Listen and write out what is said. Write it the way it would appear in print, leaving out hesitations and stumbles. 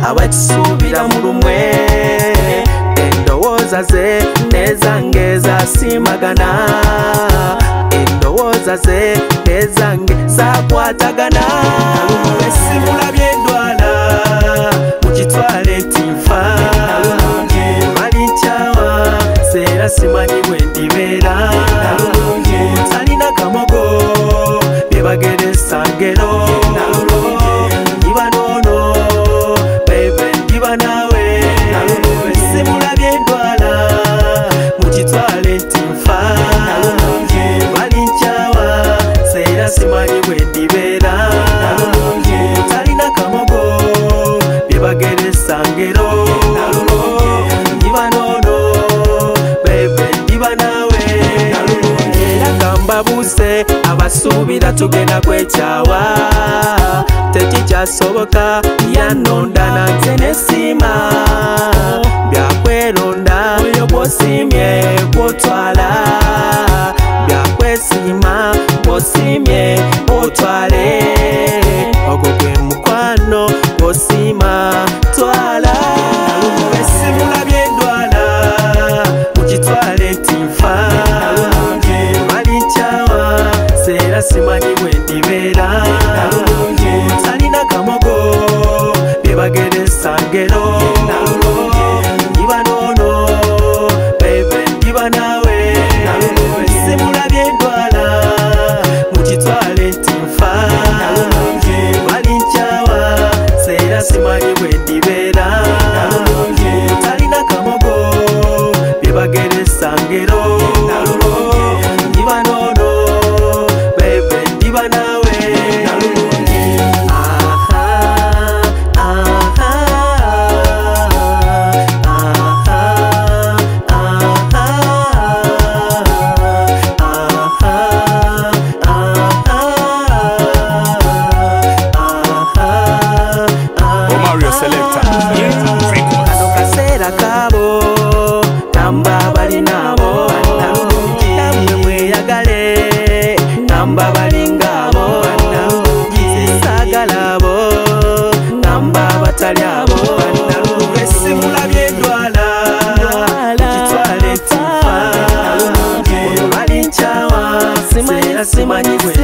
abatusubira mu lumwe endowooza ze nezange zasimagana endowooza ze nezange zakwatagana simulabye ndwala mukitwale ntinfa malinkyawa seera simanyi bwe ndibeera talina kamogo byebageresa ngero ndiba noono bebe ndiba naawe simulabye ndwala mukitwale ntinfa malinkyawa seera simanyi bwe ndibeera talina kamogo byebageresa ngero ndiba noono bebe ndiba naawe era kambabuuse abasuubira tugenda kwekyawa tekikyasoboka yanonda nanze nesiima byakweronda oyo bwosiimye kwotwala byakwesiima bwosiimye otwale ogwo gwe mukwano bwosiima twala simulabye ndwala mukitwale ntinfa malinkyawa seera simanyi bwe ndibeera talina kamogo byebageresa ngero ndiba noono bebe ndiba naawe simulabye ndwala mukitwale ntinfa malinkyawa seera simanyi bwe ndibeera talina kamogo byebageresa ngero ndiba noono bebe ndiba naawe kano kaseera kaabo namba balinaabo namwe mweyagale namba balingaabo sisaagala abo namba batali abo simulabye ndwala kitwale ntinfa malinkyawa seera simanyi bwe